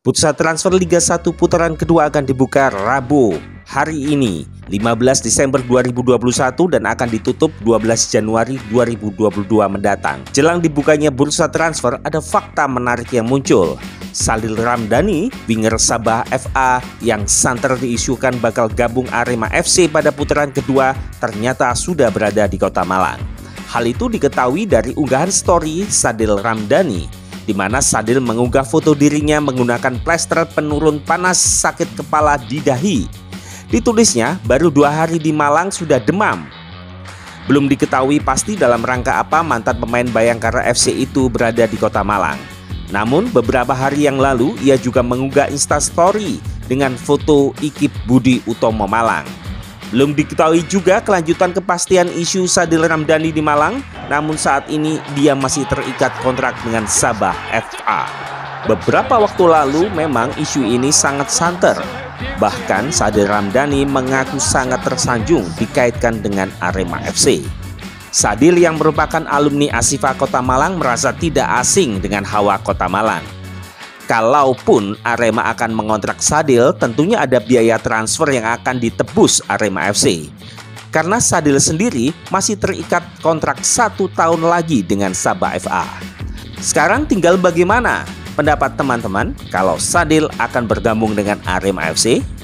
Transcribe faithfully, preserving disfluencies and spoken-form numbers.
Bursa transfer Liga satu putaran kedua akan dibuka Rabu hari ini, lima belas Desember dua ribu dua puluh satu dan akan ditutup dua belas Januari dua ribu dua puluh dua mendatang. Jelang dibukanya bursa transfer, ada fakta menarik yang muncul. Sadil Ramdhani, winger Sabah F A yang santer diisukan bakal gabung Arema F C pada putaran kedua, ternyata sudah berada di Kota Malang. Hal itu diketahui dari unggahan story Sadil Ramdhani, di mana Sadil mengunggah foto dirinya menggunakan plester penurun panas sakit kepala di dahi. Ditulisnya, baru dua hari di Malang sudah demam. Belum diketahui pasti dalam rangka apa mantan pemain Bayangkara F C itu berada di Kota Malang. Namun beberapa hari yang lalu ia juga mengunggah Instastory dengan foto Ikip Budi Utomo Malang. Belum diketahui juga kelanjutan kepastian isu Sadil Ramdhani di Malang, namun saat ini dia masih terikat kontrak dengan Sabah F A. Beberapa waktu lalu memang isu ini sangat santer. Bahkan Sadil Ramdhani mengaku sangat tersanjung dikaitkan dengan Arema F C. Sadil yang merupakan alumni Ashifa Kota Malang merasa tidak asing dengan hawa Kota Malang. Kalaupun Arema akan mengontrak Sadil, tentunya ada biaya transfer yang akan ditebus Arema F C. Karena Sadil sendiri masih terikat kontrak satu tahun lagi dengan Sabah F A. Sekarang tinggal bagaimana pendapat teman-teman kalau Sadil akan bergabung dengan Arema F C?